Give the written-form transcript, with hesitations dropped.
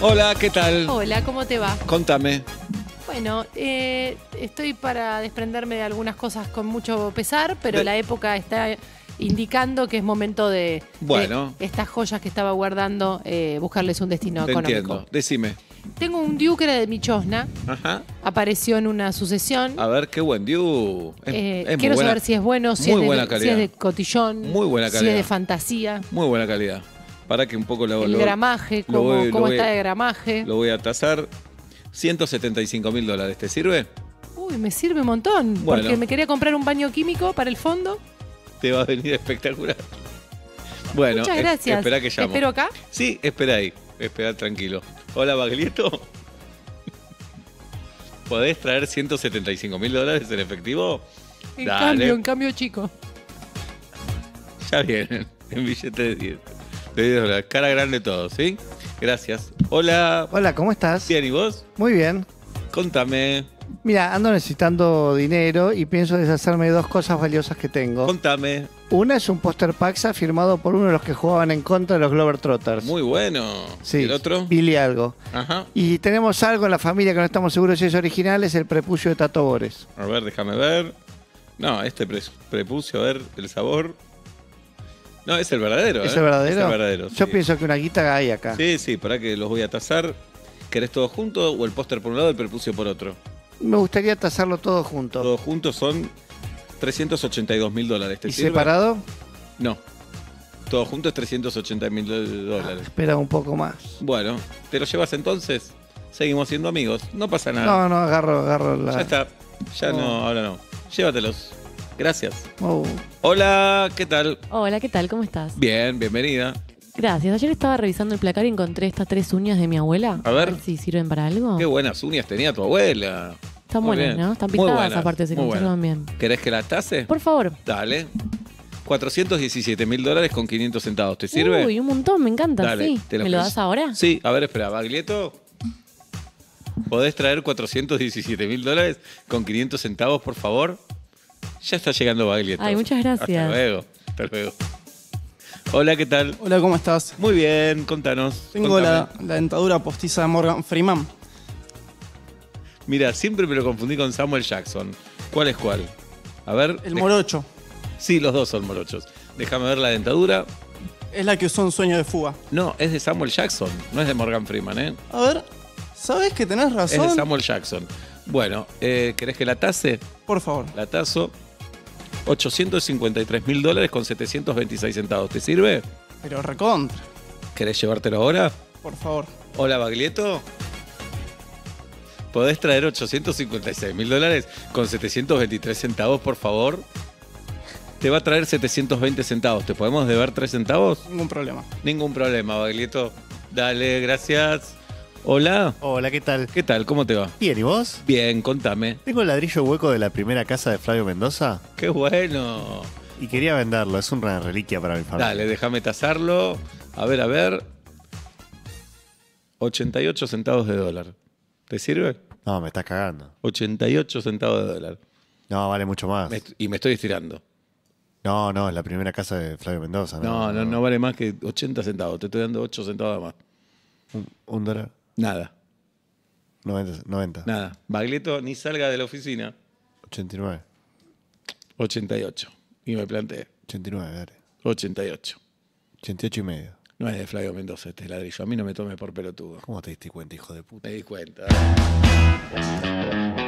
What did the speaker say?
Hola, ¿qué tal? Hola, ¿cómo te va? Contame. Bueno, estoy para desprenderme de algunas cosas con mucho pesar, pero la época está indicando que es momento de estas joyas que estaba guardando, buscarles un destino económico. Entiendo. Decime. Tengo un Diu que era de Michosna. Ajá. Apareció en una sucesión. A ver, qué buen Diu. Quiero saber si es bueno, si es de cotillón, muy buena calidad. si es de fantasía. Muy buena calidad. Para que un poco el gramaje, cómo está de gramaje. Lo voy a tasar. $175.000. ¿Te sirve? Uy, me sirve un montón. Bueno. Porque me quería comprar un baño químico para el fondo. Te va a venir espectacular. Bueno, muchas gracias. Espera que llamo. ¿Te espero acá? Sí, espera ahí. Espera tranquilo. Hola, Baglietto. ¿Podés traer $175.000 en efectivo? En cambio chico. Ya vienen, en billete de 10. De $10. Cara grande todo, ¿sí? Gracias. Hola. Hola, ¿cómo estás? Bien, ¿y vos? Muy bien. Contame. Mira, ando necesitando dinero y pienso deshacerme de dos cosas valiosas que tengo. Contame. Una es un póster Paxa firmado por uno de los que jugaban en contra de los Globetrotters. Muy bueno. Sí, ¿Y el otro? Billy algo. Ajá. Y tenemos algo en la familia que no estamos seguros si es original, es el prepucio de Tato Bores. A ver, déjame ver. No, este prepucio, a ver, el sabor. No, es el verdadero. ¿Es el verdadero? Es el verdadero, Yo sí. pienso que una guita hay acá. Sí, para que los voy a tasar. ¿Querés todo junto o el póster por un lado y el prepucio por otro? Me gustaría tasarlo todo junto. Todos juntos son $382.000. ¿Te ¿Y sirve? separado? No. Todo junto es $380.000. Espera un poco más. Bueno, ¿te lo llevas entonces? Seguimos siendo amigos. No pasa nada. No, agarro la... Ya está. Ya no, ahora no. Llévatelos. Gracias. Oh. Hola, ¿qué tal? Hola, ¿qué tal? ¿Cómo estás? Bien, bienvenida. Gracias. Ayer estaba revisando el placar y encontré estas 3 uñas de mi abuela. A ver. Si sirven para algo. Qué buenas uñas tenía tu abuela. Están Muy buenas, bien. ¿no? Están Muy pintadas buenas, aparte, se muy conservan buenas. bien. ¿Querés que la tase? Por favor. Dale. $417.000 con 500 centavos. ¿Te sirve? Uy, un montón, me encanta, Dale, sí. te lo ¿Me lo ofrezco. das ahora? Sí, a ver, espera, Baglietto. ¿Podés traer $417.000 con 500 centavos, por favor? Ya está llegando Baglietto. Ay, muchas gracias. Hasta luego, hasta luego. Hola, ¿qué tal? Hola, ¿cómo estás? Muy bien, contanos. Tengo la dentadura postiza de Morgan Freeman. Mira, siempre me lo confundí con Samuel Jackson. ¿Cuál es cuál? A ver. El morocho. Sí, los dos son morochos. Déjame ver la dentadura. Es la que usó en Sueño de Fuga. No, es de Samuel Jackson, no es de Morgan Freeman, ¿eh? A ver, ¿sabes que tenés razón? Es de Samuel Jackson. Bueno, ¿querés que la tase? Por favor. La tazo. $853.000 con 726 centavos. ¿Te sirve? Pero recontra. ¿Querés llevártelo ahora? Por favor. Hola, Baglietto. ¿Podés traer $856.000 con 723 centavos, por favor? Te va a traer 720 centavos. ¿Te podemos deber 3 centavos? Ningún problema. Ningún problema, Baglietto. Dale, gracias. Hola. Hola, ¿qué tal? ¿Qué tal? ¿Cómo te va? Bien, ¿y vos? Bien, contame. Tengo el ladrillo hueco de la primera casa de Flavio Mendoza ¡Qué bueno! y quería venderlo. Es una reliquia para mi familia. Dale, déjame tasarlo. A ver. 88 centavos de dólar. ¿Te sirve? No, me estás cagando. 88 centavos de dólar. No, vale mucho más. Y me estoy estirando. No, es la primera casa de Flavio Mendoza. No vale más que 80 centavos. Te estoy dando 8 centavos más. ¿Un dólar? Nada. 90. Nada. Baglietto ni salga de la oficina. 89. 88. Y me planteé. 89, dale. 88. 88 y medio. No es de Flavio Mendoza este ladrillo. A mí no me tome por pelotudo. ¿Cómo te diste cuenta, hijo de puta? Me di cuenta.